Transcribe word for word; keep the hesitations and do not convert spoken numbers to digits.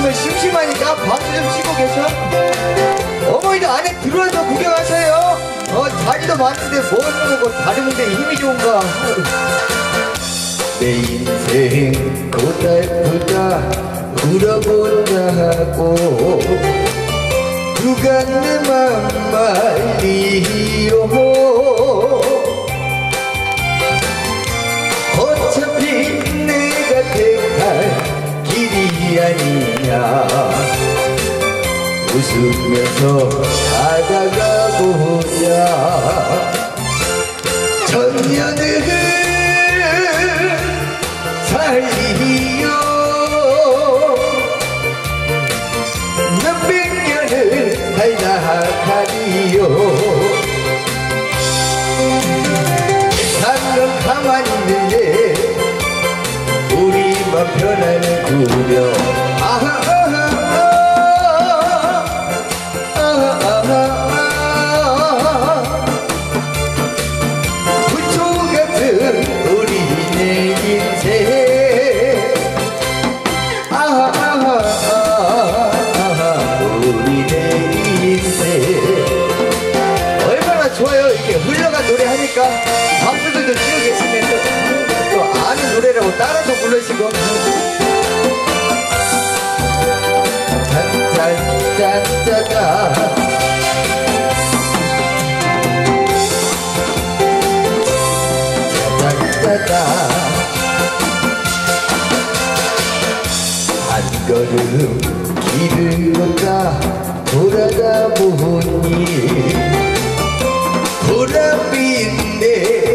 요즘은 심심하니까 박수 좀 치고 계셔. 어머니도 안에 들어와서 구경하세요. 어, 자리도 많은데 뭘 보고 다른 데에 힘이 좋은가. 내 인생 고달프다 울어본다 하고 누가 내 맘 말리요. 어차피 내가 택할 길이 아니냐. 웃으면서 살아가 보자. 천년을 살리요. 몇백 년을 살아가리요. 세상은 가만히 있는데 우리만 변하는구려. 아하 좋아요. 이렇게 흘러간 노래 하니까 박수들도 치고 계시네. 또, 또 아는 노래라고 따라서 부르시고. 짠짠짠짜짜. 짜짜짜. 한 걸음 길을 걷다 돌아다 보니 보랏빛 내